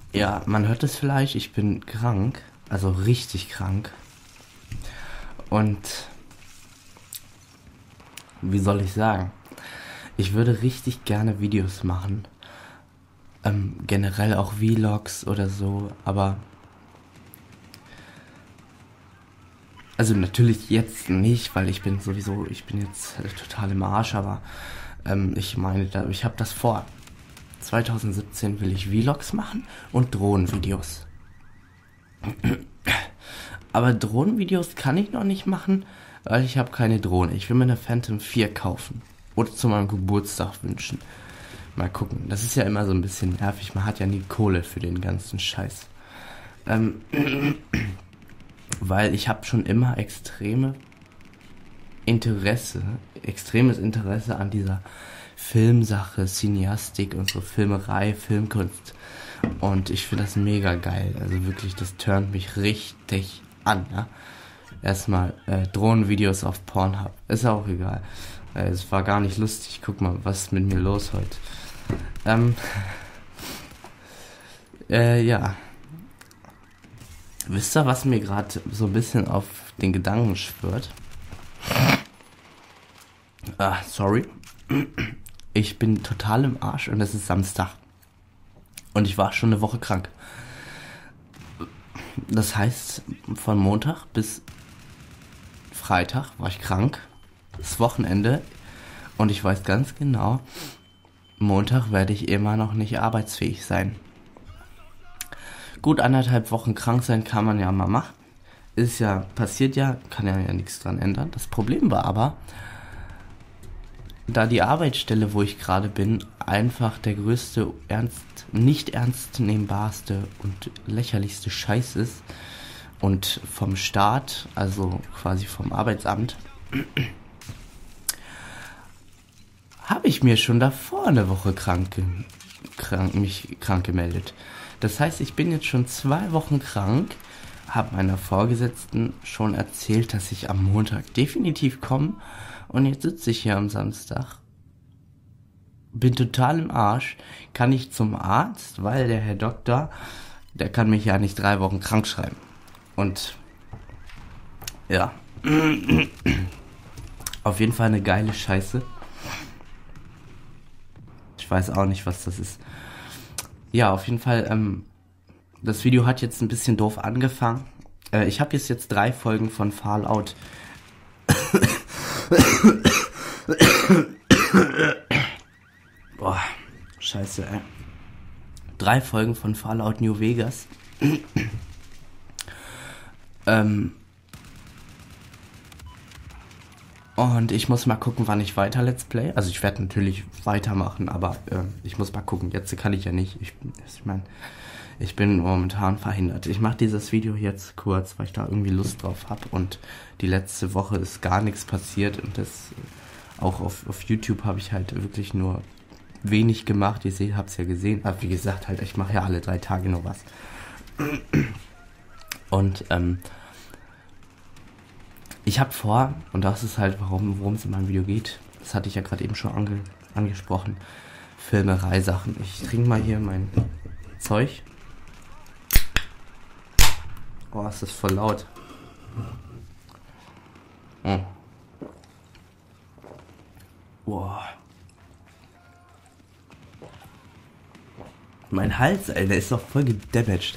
Ja, man hört es vielleicht, ich bin krank, also richtig krank. Und wie soll ich sagen? Ich würde richtig gerne Videos machen. Generell auch Vlogs oder so, aber also natürlich jetzt nicht, weil ich bin jetzt total im Arsch, aber ich meine, ich habe das vor. 2017 will ich Vlogs machen und Drohnenvideos. Aber Drohnenvideos kann ich noch nicht machen, weil ich habe keine Drohne. Ich will mir eine Phantom 4 kaufen. Oder zu meinem Geburtstag wünschen. Mal gucken. Das ist ja immer so ein bisschen nervig. Man hat ja nie Kohle für den ganzen Scheiß. Ähm, Weil ich habe schon immer extremes Interesse an dieser Filmsache, Cineastik und so Filmerei, Filmkunst. Und ich finde das mega geil. Also wirklich, das turnt mich richtig an. Ja? Erstmal Drohnenvideos auf Pornhub. Ist auch egal. Es war gar nicht lustig. Guck mal, was ist mit mir los heute? Ähm, ja. Wisst ihr, was mir gerade so ein bisschen auf den Gedanken schwört? Sorry. Ich bin total im Arsch und es ist Samstag. Und ich war schon eine Woche krank. Das heißt, von Montag bis Freitag war ich krank. Das Wochenende. Und ich weiß ganz genau, Montag werde ich immer noch nicht arbeitsfähig sein. Gut 1,5 Wochen krank sein kann man ja mal machen. Ist ja, passiert ja, kann ja nichts dran ändern. Das Problem war aber, da die Arbeitsstelle, wo ich gerade bin, einfach der größte, nicht ernst nehmbarste und lächerlichste Scheiß ist und vom Staat, also quasi vom Arbeitsamt, habe ich mir schon davor eine Woche mich krank gemeldet. Das heißt, ich bin jetzt schon 2 Wochen krank, habe meiner Vorgesetzten schon erzählt, dass ich am Montag definitiv komme. Und jetzt sitze ich hier am Samstag, bin total im Arsch, kann nicht zum Arzt, weil der Herr Doktor, der kann mich ja nicht 3 Wochen krank schreiben. Und ja, auf jeden Fall eine geile Scheiße. Ich weiß auch nicht, was das ist. Ja, auf jeden Fall, das Video hat jetzt ein bisschen doof angefangen. Ich habe jetzt 3 Folgen von Fallout. Boah, scheiße, ey. 3 Folgen von Fallout New Vegas. Und ich muss mal gucken, wann ich weiter Let's Play. Also ich werde natürlich weitermachen, aber ich muss mal gucken. Jetzt kann ich ja nicht. Ich meine, ich bin momentan verhindert. Ich mache dieses Video jetzt kurz, weil ich da irgendwie Lust drauf habe. Und die letzte Woche ist gar nichts passiert. Und das auch auf YouTube habe ich halt wirklich nur wenig gemacht. Ihr habt es ja gesehen. Aber wie gesagt, halt, ich mache ja alle 3 Tage nur was. Und ich habe vor, und das ist halt, worum es in meinem Video geht, das hatte ich ja gerade eben schon angesprochen, Filmerei-Sachen. Ich trinke mal hier mein Zeug. Oh, ist das voll laut. Oh. Boah. Mein Hals, ey, der ist doch voll gedamaged.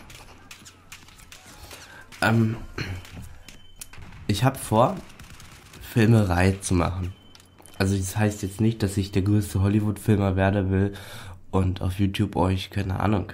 Ich habe vor, Filmerei zu machen. Also das heißt jetzt nicht, dass ich der größte Hollywood-Filmer werden will und auf YouTube euch, keine Ahnung,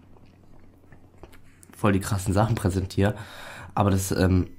voll die krassen Sachen präsentiere. Aber das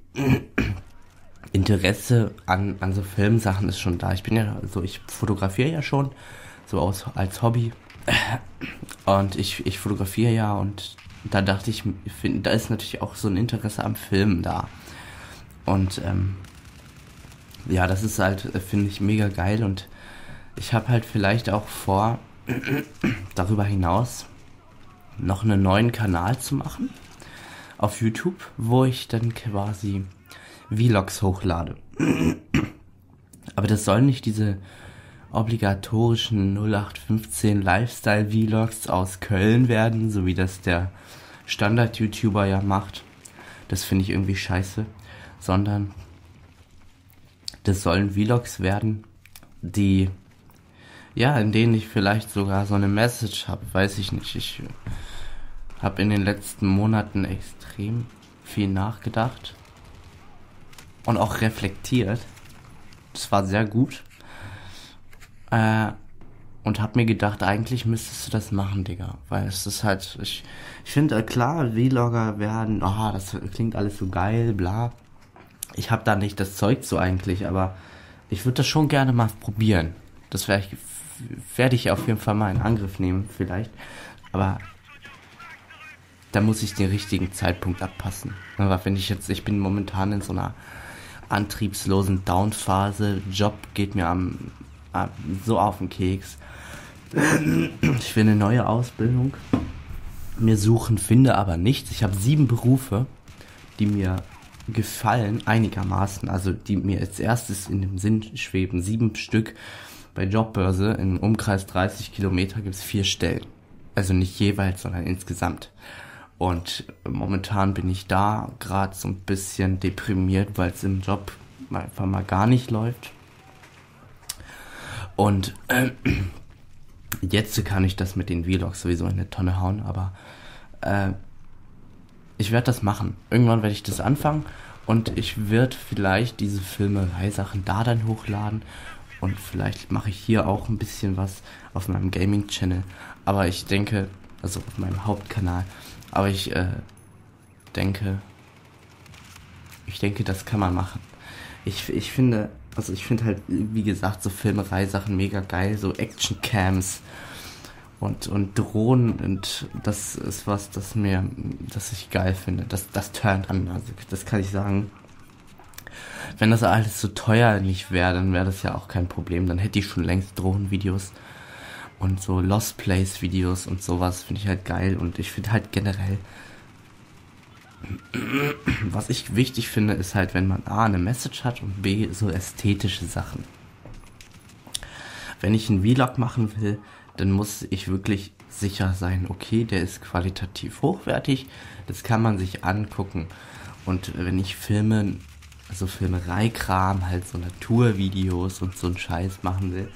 Interesse an so Filmsachen ist schon da. Ich fotografiere ja schon, so als Hobby. Und ich fotografiere ja, und da dachte ich, da ist natürlich auch so ein Interesse am Film da. Und ja, das ist halt, finde ich, mega geil. Und ich habe halt vielleicht auch vor, darüber hinaus noch einen neuen Kanal zu machen auf YouTube, wo ich dann quasi Vlogs hochlade. Aber das sollen nicht diese obligatorischen 0815 Lifestyle-Vlogs aus Köln werden, so wie das der Standard-YouTuber ja macht. Das finde ich irgendwie scheiße. Sondern das sollen Vlogs werden, die, ja, in denen ich vielleicht sogar so eine Message habe, weiß ich nicht. Ich habe in den letzten Monaten extrem viel nachgedacht und auch reflektiert. Das war sehr gut. Und hab mir gedacht, eigentlich müsstest du das machen, Digga. Weil es ist halt, ich finde, klar, Vlogger werden, das klingt alles so geil, bla. Ich hab da nicht das Zeug so eigentlich, aber ich würde das schon gerne mal probieren. Das werde ich auf jeden Fall mal in Angriff nehmen, vielleicht. Aber da muss ich den richtigen Zeitpunkt abpassen. Aber wenn ich bin momentan in so einer antriebslosen Down-Phase. Job geht mir so auf den Keks. Ich will eine neue Ausbildung. Mir suchen, finde aber nichts. Ich habe 7 Berufe, die mir gefallen, einigermaßen. Also die mir als erstes in dem Sinn schweben. 7 Stück. Bei Jobbörse im Umkreis 30 Kilometer gibt es 4 Stellen. Also nicht jeweils, sondern insgesamt. Und momentan bin ich da gerade so ein bisschen deprimiert, weil es im Job einfach mal gar nicht läuft. Und jetzt kann ich das mit den Vlogs sowieso in eine Tonne hauen, aber ich werde das machen. Irgendwann werde ich das anfangen und ich werde vielleicht diese Filmerei-Sachen da dann hochladen und vielleicht mache ich hier auch ein bisschen was auf meinem Gaming-Channel. Aber ich denke, also auf meinem Hauptkanal, aber ich denke, das kann man machen. Ich finde halt, wie gesagt, so Filmerei-Sachen mega geil, so Action-Cams und Drohnen, und das ist was, das ich geil finde. Das turnt an, also das kann ich sagen. Wenn das alles so teuer nicht wäre, dann wäre das ja auch kein Problem. Dann hätte ich schon längst Drohnenvideos und so Lost Place Videos und sowas finde ich halt geil. Und ich finde halt generell, was ich wichtig finde, ist halt, wenn man A, eine Message hat und B, so ästhetische Sachen. Wenn ich einen Vlog machen will, dann muss ich wirklich sicher sein, okay, der ist qualitativ hochwertig, das kann man sich angucken. Und wenn ich filme, also Filmereikram, halt so Naturvideos und so einen Scheiß machen will,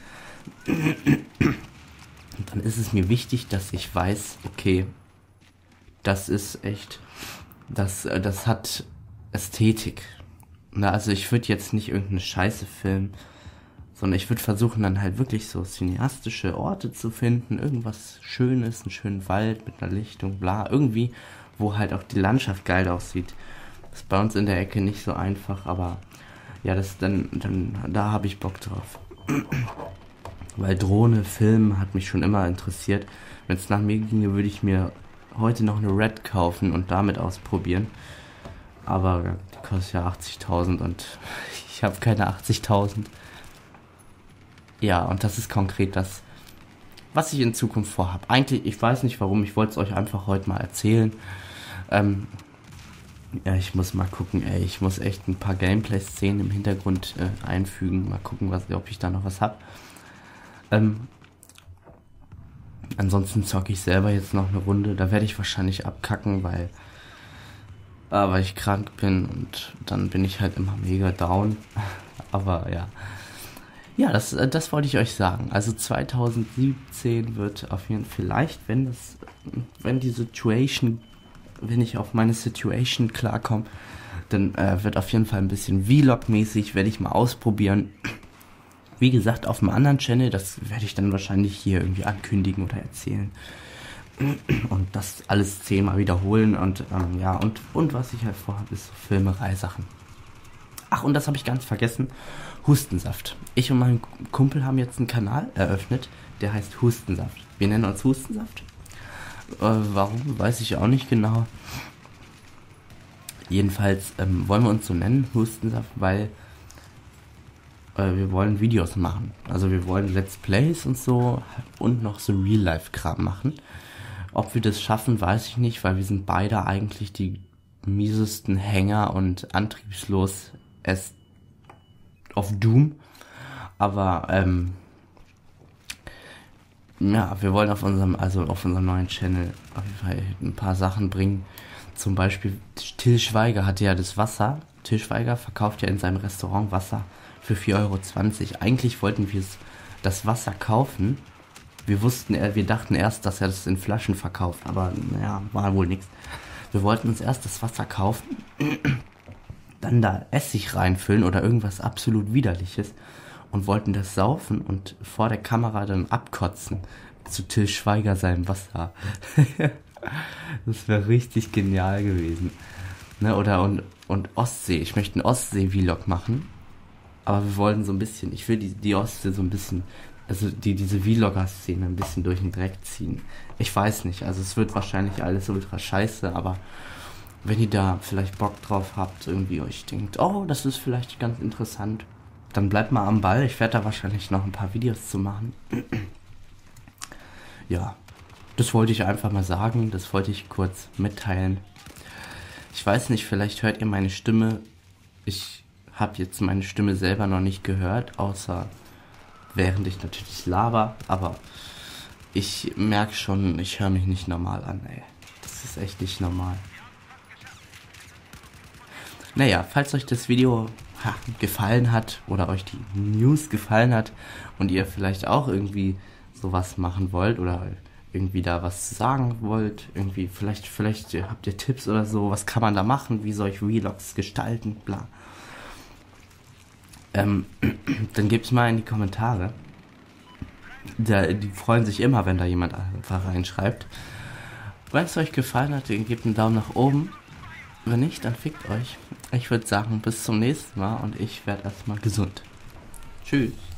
dann ist es mir wichtig, dass ich weiß, okay, das ist echt, das hat Ästhetik. Na, also ich würde jetzt nicht irgendeine Scheiße filmen, sondern ich würde versuchen, dann halt wirklich so cineastische Orte zu finden, irgendwas Schönes, einen schönen Wald mit einer Lichtung, bla, irgendwie, wo halt auch die Landschaft geil aussieht. Das ist bei uns in der Ecke nicht so einfach, aber ja, da habe ich Bock drauf. Weil Drohne, Film hat mich schon immer interessiert. Wenn es nach mir ginge, würde ich mir heute noch eine Red kaufen und damit ausprobieren. Aber die kostet ja 80.000 und ich habe keine 80.000. Ja, und das ist konkret das, was ich in Zukunft vorhabe. Eigentlich, ich weiß nicht warum, ich wollte es euch einfach heute mal erzählen. Ja, ich muss mal gucken, ich muss echt ein paar Gameplay-Szenen im Hintergrund einfügen. Mal gucken, ob ich da noch was hab. Ansonsten zocke ich selber jetzt noch eine Runde. Da werde ich wahrscheinlich abkacken, weil ich krank bin und dann bin ich halt immer mega down. Aber ja. Ja, das wollte ich euch sagen. Also 2017 wird auf jeden Fall vielleicht, wenn ich auf meine Situation klarkomme, dann wird auf jeden Fall ein bisschen Vlog-mäßig, werde ich mal ausprobieren. Wie gesagt, auf einem anderen Channel, das werde ich dann wahrscheinlich hier irgendwie ankündigen oder erzählen. Und das alles 10-mal wiederholen und ja, und was ich halt vorhabe, ist so Filmerei-Sachen. Ach, und das habe ich ganz vergessen. Hustensaft. Ich und mein Kumpel haben jetzt einen Kanal eröffnet, der heißt Hustensaft. Wir nennen uns Hustensaft. Warum, weiß ich auch nicht genau. Jedenfalls wollen wir uns so nennen, Hustensaft, weil wir wollen Videos machen. Also wir wollen Let's Plays und so und noch so Real-Life-Kram machen. Ob wir das schaffen, weiß ich nicht, weil wir sind beide eigentlich die miesesten Hänger und antriebslos auf Doom. Aber ja, wir wollen auf unserem neuen Channel auf jeden Fall ein paar Sachen bringen. Zum Beispiel Till Schweiger hatte ja das Wasser. Till Schweiger verkauft ja in seinem Restaurant Wasser für 4,20 Euro. Eigentlich wollten wir das Wasser kaufen. Wir dachten erst, dass er das in Flaschen verkauft, aber naja, war wohl nichts. Wir wollten uns erst das Wasser kaufen, dann da Essig reinfüllen oder irgendwas absolut Widerliches und wollten das saufen und vor der Kamera dann abkotzen zu Till Schweiger seinem Wasser. Das wäre richtig genial gewesen. Ne, und Ostsee. Ich möchte einen Ostsee-Vlog machen. Aber wir wollen so ein bisschen, ich will die Ostsee so ein bisschen, also diese Vlogger-Szene ein bisschen durch den Dreck ziehen. Ich weiß nicht, also es wird wahrscheinlich alles ultra scheiße, aber wenn ihr da vielleicht Bock drauf habt, irgendwie euch denkt, oh, das ist vielleicht ganz interessant, dann bleibt mal am Ball. Ich werde da wahrscheinlich noch ein paar Videos zu machen. Ja, das wollte ich einfach mal sagen, das wollte ich kurz mitteilen. Ich weiß nicht, vielleicht hört ihr meine Stimme. Ich habe jetzt meine Stimme selber noch nicht gehört, außer während ich natürlich laber, aber ich merke schon, ich höre mich nicht normal an, ey. Das ist echt nicht normal. Naja, falls euch das Video gefallen hat oder euch die News gefallen hat und ihr vielleicht auch irgendwie sowas machen wollt oder irgendwie da was sagen wollt, irgendwie vielleicht habt ihr Tipps oder so, was kann man da machen, wie soll ich Vlogs gestalten, bla. Dann gebt's mal in die Kommentare. Die freuen sich immer, wenn da jemand einfach reinschreibt. Wenn es euch gefallen hat, dann gebt einen Daumen nach oben. Wenn nicht, dann fickt euch. Ich würde sagen, bis zum nächsten Mal und ich werde erstmal gesund. Tschüss.